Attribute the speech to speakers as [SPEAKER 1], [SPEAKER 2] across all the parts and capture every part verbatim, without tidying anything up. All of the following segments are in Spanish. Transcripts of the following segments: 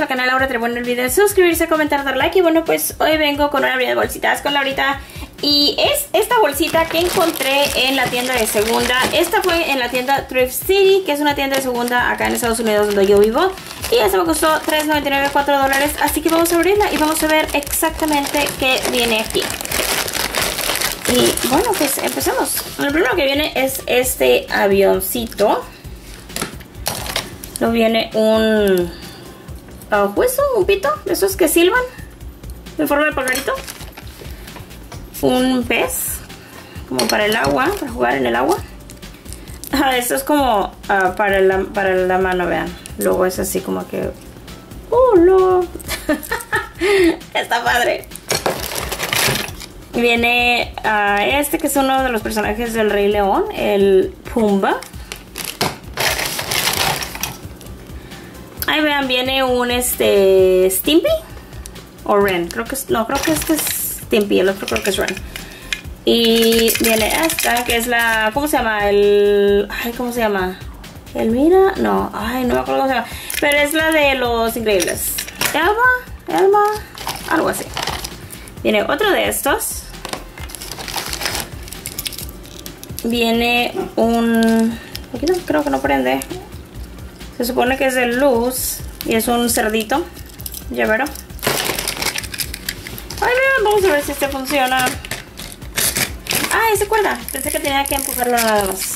[SPEAKER 1] canal Laura Trevo. En el video de suscribirse, comentar, dar like. Y bueno, pues hoy vengo con una breve de bolsitas con Laurita. Y es esta bolsita que encontré en la tienda de segunda. Esta fue en la tienda Thrift City, que es una tienda de segunda acá en Estados Unidos donde yo vivo. Y esta me costó tres noventa y nueve, cuatro dólares. Así que vamos a abrirla y vamos a ver exactamente qué viene aquí. Y bueno, pues empezamos. Lo primero que viene es este avioncito. Lo viene un uh, hueso, un pito, de esos que silban en forma de pajarito. Un pez, como para el agua, para jugar en el agua. Ah, esto es como uh, para, la, para la mano, vean. Luego es así como que... ¡Oh, no! Está padre. Viene uh, este que es uno de los personajes del Rey León, el Pumba. Ahí vean, viene un este Stimpy o Ren, creo que es, no, creo que este es Stimpy, el otro creo que es Ren. Y viene esta que es la, ¿cómo se llama? El, ay, ¿cómo se llama? Elmira, no, ay, no me acuerdo cómo se llama, pero es la de Los Increíbles. Elma, Elma, algo así. Viene otro de estos. Viene un, aquí no, creo que no prende. Se supone que es de luz y es un cerdito, llavero. Ay, vean, vamos a ver si este funciona. Ah, se cuerda. Pensé que tenía que empujarlo nada más.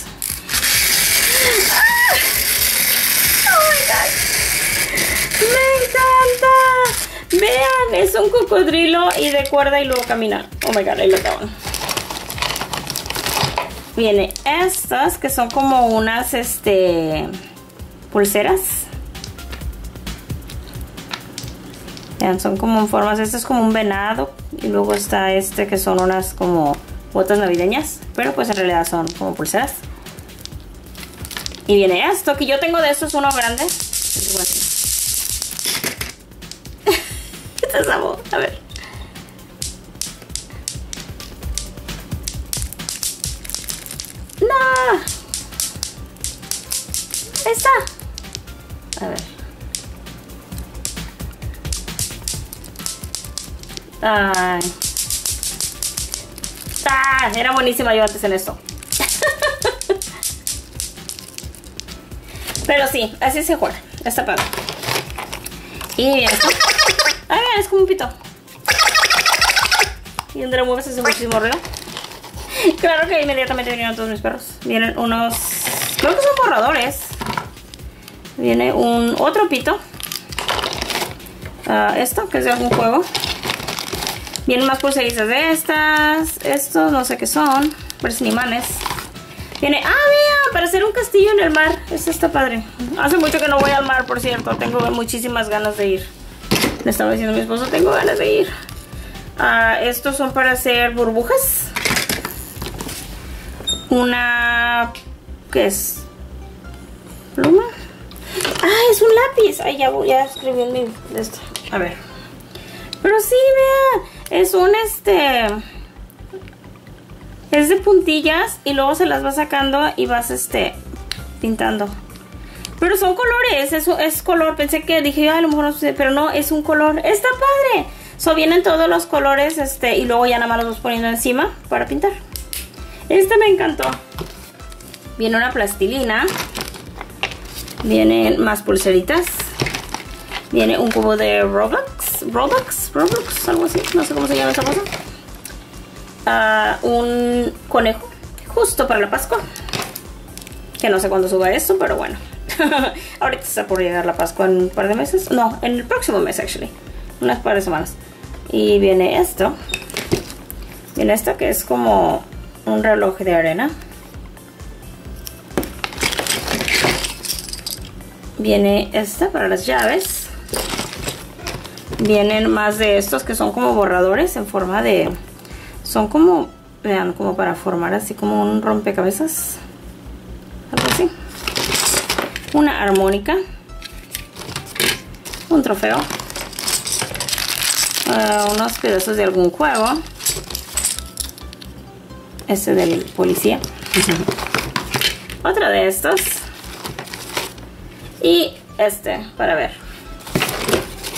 [SPEAKER 1] ¡Ah! ¡Oh, my God! ¡Me encanta! Vean, es un cocodrilo y de cuerda y luego camina. Oh, my God, ahí lo acaban. Viene estas que son como unas, este... pulseras. Vean, son como en formas. Este es como un venado. Y luego está este que son unas como botas navideñas. Pero pues en realidad son como pulseras. Y viene esto, que yo tengo de estos uno grande. Este es sabor. A ver. ¡No! Ahí está. A ver. Ay. Ah, era buenísima yo antes en esto. Pero sí, así se juega. Está padre. Y bien esto. Ay, vean, es como un pito. Y donde lo mueves hace muchísimo ruido. Claro que inmediatamente vinieron todos mis perros. Vienen unos... creo que son borradores. Viene un otro pito. Uh, esto, que es de algún juego. Vienen más pulseritas de estas. Estos, no sé qué son. Parecen imanes. Viene, ah, vea, para hacer un castillo en el mar. Esto está padre. Hace mucho que no voy al mar, por cierto. Tengo muchísimas ganas de ir. Le estaba diciendo a mi esposo, tengo ganas de ir. Uh, estos son para hacer burbujas. Una... ¿qué es? ¿Pluma? Ah, es un lápiz. Ay, ya, ya escribí en mi... esto. A ver. Pero sí, vea. Es un este... es de puntillas. Y luego se las vas sacando y vas este... pintando. Pero son colores. Eso es color. Pensé que dije, a lo mejor no sé. Pero no, es un color. Está padre. So, vienen todos los colores. Este... y luego ya nada más los vas poniendo encima para pintar. Este me encantó. Viene una plastilina. Vienen más pulseritas. Viene un cubo de Roblox. Roblox, Roblox, algo así. No sé cómo se llama esa cosa. Uh, un conejo. Justo para la Pascua. Que no sé cuándo suba esto, pero bueno. Ahorita está por llegar la Pascua en un par de meses. No, en el próximo mes, actually. Unas par de semanas. Y viene esto. Viene esto que es como un reloj de arena. Viene esta para las llaves. Vienen más de estos que son como borradores en forma de... son como, vean, como para formar así como un rompecabezas. Algo así. Una armónica. Un trofeo. Uh, unos pedazos de algún juego. Este del policía. Otro de estos. Y este, para ver.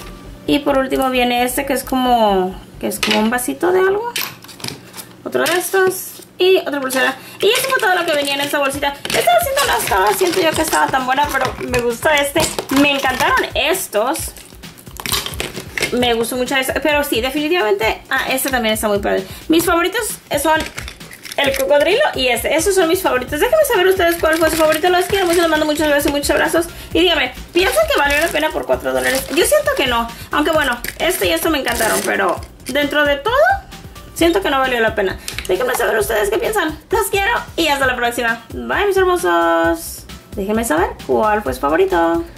[SPEAKER 1] Y por último viene este que es como, que es como un vasito de algo. Otro de estos. Y otra pulsera. Y eso fue todo lo que venía en esta bolsita. Esta bolsita no estaba, siento yo que estaba tan buena, pero me gusta este. Me encantaron estos. Me gustó mucho este. Pero sí, definitivamente, ah, este también está muy padre. Mis favoritos son el cocodrilo y este. Esos son mis favoritos. Déjenme saber ustedes cuál fue su favorito. Los quiero mucho, les mando muchos besos y muchos abrazos. Y díganme, ¿piensan que valió la pena por cuatro dólares? Yo siento que no. Aunque bueno, este y esto me encantaron, pero dentro de todo, siento que no valió la pena. Déjenme saber ustedes qué piensan. Los quiero y hasta la próxima. Bye, mis hermosos. Déjenme saber cuál fue su favorito.